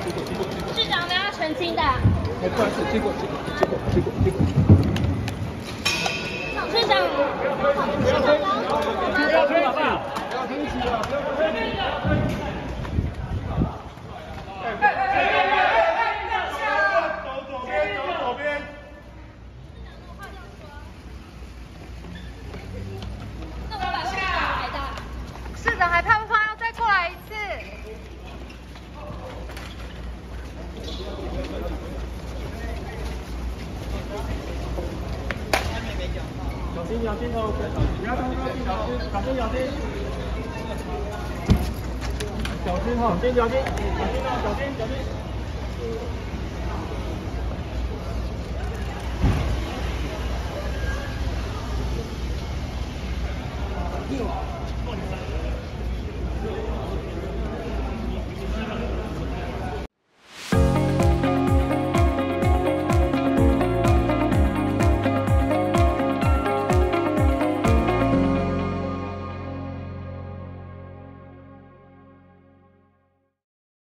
市长都要澄清的。 哎，不好意思，结果。 市长， 不要推，好不好？不要推起啊！走左边。 那我把市长来的。 市长还怕不怕要再过来一次？ 小心哦！不要冲高进，小心！小心哈！小心哦！小心！